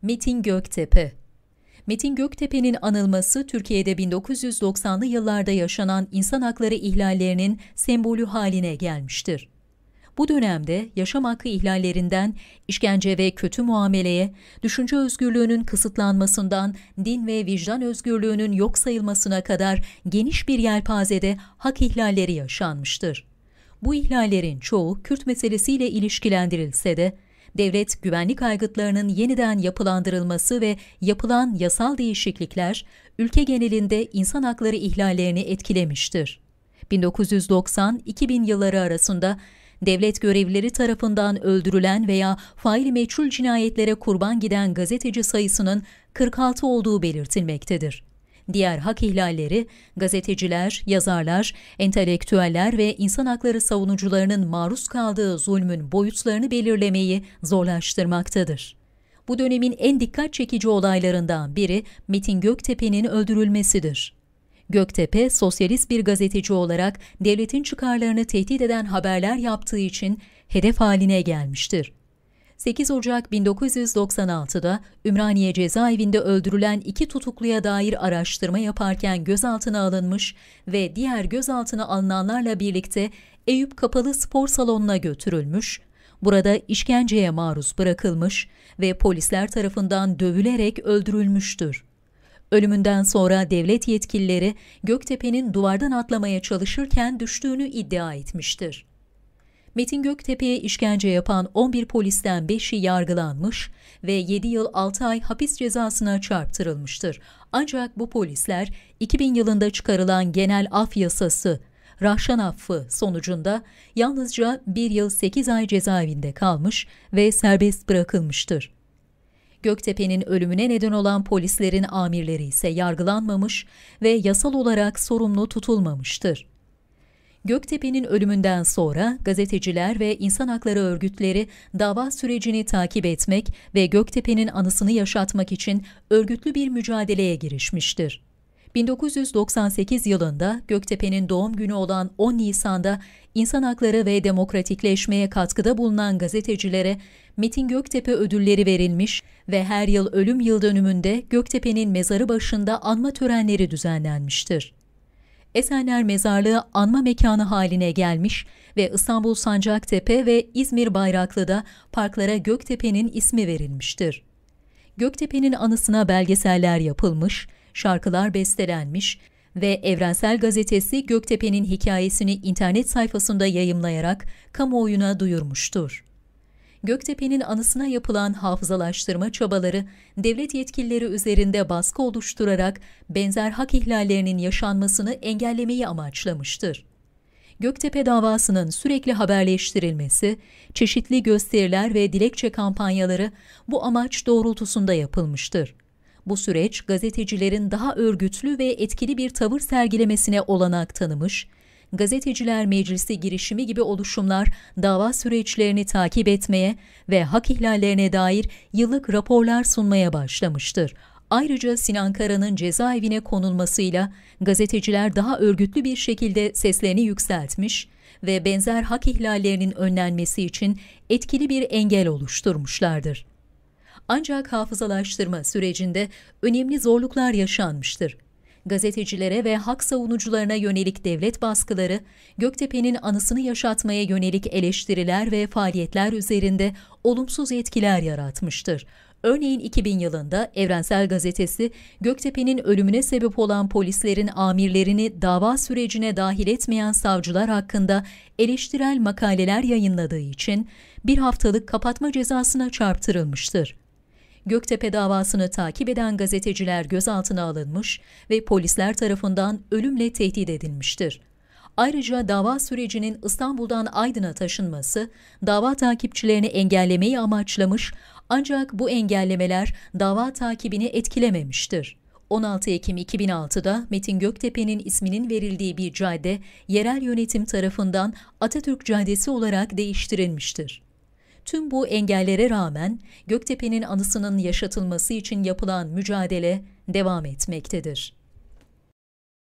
Metin Göktepe. Metin Göktepe'nin anılması Türkiye'de 1990'lı yıllarda yaşanan insan hakları ihlallerinin sembolü haline gelmiştir. Bu dönemde yaşam hakkı ihlallerinden işkence ve kötü muameleye, düşünce özgürlüğünün kısıtlanmasından din ve vicdan özgürlüğünün yok sayılmasına kadar geniş bir yelpazede hak ihlalleri yaşanmıştır. Bu ihlallerin çoğu Kürt meselesiyle ilişkilendirilse de, devlet güvenlik aygıtlarının yeniden yapılandırılması ve yapılan yasal değişiklikler, ülke genelinde insan hakları ihlallerini etkilemiştir. 1990-2000 yılları arasında, devlet görevlileri tarafından öldürülen veya faili meçhul cinayetlere kurban giden gazeteci sayısının 46 olduğu belirtilmektedir. Diğer hak ihlalleri, gazeteciler, yazarlar, entelektüeller ve insan hakları savunucularının maruz kaldığı zulmün boyutlarını belirlemeyi zorlaştırmaktadır. Bu dönemin en dikkat çekici olaylarından biri Metin Göktepe'nin öldürülmesidir. Göktepe, sosyalist bir gazeteci olarak devletin çıkarlarını tehdit eden haberler yaptığı için hedef haline gelmiştir. 8 Ocak 1996'da Ümraniye cezaevinde öldürülen 2 tutukluya dair araştırma yaparken gözaltına alınmış ve diğer gözaltına alınanlarla birlikte Eyüp Kapalı Spor Salonu'na götürülmüş, burada işkenceye maruz bırakılmış ve polisler tarafından dövülerek öldürülmüştür. Ölümünden sonra devlet yetkilileri Göktepe'nin duvardan atlamaya çalışırken düştüğünü iddia etmiştir. Metin Göktepe'ye işkence yapan 11 polisten 5'i yargılanmış ve 7 yıl 6 ay hapis cezasına çarptırılmıştır. Ancak bu polisler 2000 yılında çıkarılan genel af yasası, Rahşan affı sonucunda yalnızca 1 yıl 8 ay cezaevinde kalmış ve serbest bırakılmıştır. Göktepe'nin ölümüne neden olan polislerin amirleri ise yargılanmamış ve yasal olarak sorumlu tutulmamıştır. Göktepe'nin ölümünden sonra gazeteciler ve insan hakları örgütleri dava sürecini takip etmek ve Göktepe'nin anısını yaşatmak için örgütlü bir mücadeleye girişmiştir. 1998 yılında Göktepe'nin doğum günü olan 10 Nisan'da insan hakları ve demokratikleşmeye katkıda bulunan gazetecilere Metin Göktepe ödülleri verilmiş ve her yıl ölüm yıldönümünde Göktepe'nin mezarı başında anma törenleri düzenlenmiştir. Esenler Mezarlığı anma mekanı haline gelmiş ve İstanbul Sancaktepe ve İzmir Bayraklı'da parklara Göktepe'nin ismi verilmiştir. Göktepe'nin anısına belgeseller yapılmış, şarkılar bestelenmiş ve Evrensel Gazetesi Göktepe'nin hikayesini internet sayfasında yayımlayarak kamuoyuna duyurmuştur. Göktepe'nin anısına yapılan hafızalaştırma çabaları, devlet yetkilileri üzerinde baskı oluşturarak benzer hak ihlallerinin yaşanmasını engellemeyi amaçlamıştır. Göktepe davasının sürekli haberleştirilmesi, çeşitli gösteriler ve dilekçe kampanyaları bu amaç doğrultusunda yapılmıştır. Bu süreç gazetecilerin daha örgütlü ve etkili bir tavır sergilemesine olanak tanımış, Gazeteciler Meclisi girişimi gibi oluşumlar dava süreçlerini takip etmeye ve hak ihlallerine dair yıllık raporlar sunmaya başlamıştır. Ayrıca Sinan Kara'nın cezaevine konulmasıyla gazeteciler daha örgütlü bir şekilde seslerini yükseltmiş ve benzer hak ihlallerinin önlenmesi için etkili bir engel oluşturmuşlardır. Ancak hafızalaştırma sürecinde önemli zorluklar yaşanmıştır. Gazetecilere ve hak savunucularına yönelik devlet baskıları, Göktepe'nin anısını yaşatmaya yönelik eleştiriler ve faaliyetler üzerinde olumsuz etkiler yaratmıştır. Örneğin 2000 yılında Evrensel Gazetesi, Göktepe'nin ölümüne sebep olan polislerin amirlerini dava sürecine dahil etmeyen savcılar hakkında eleştirel makaleler yayınladığı için bir haftalık kapatma cezasına çarptırılmıştır. Göktepe davasını takip eden gazeteciler gözaltına alınmış ve polisler tarafından ölümle tehdit edilmiştir. Ayrıca dava sürecinin İstanbul'dan Aydın'a taşınması, dava takipçilerini engellemeyi amaçlamış ancak bu engellemeler dava takibini etkilememiştir. 16 Ekim 2006'da Metin Göktepe'nin isminin verildiği bir cadde, yerel yönetim tarafından Atatürk Caddesi olarak değiştirilmiştir. Tüm bu engellere rağmen Göktepe'nin anısının yaşatılması için yapılan mücadele devam etmektedir.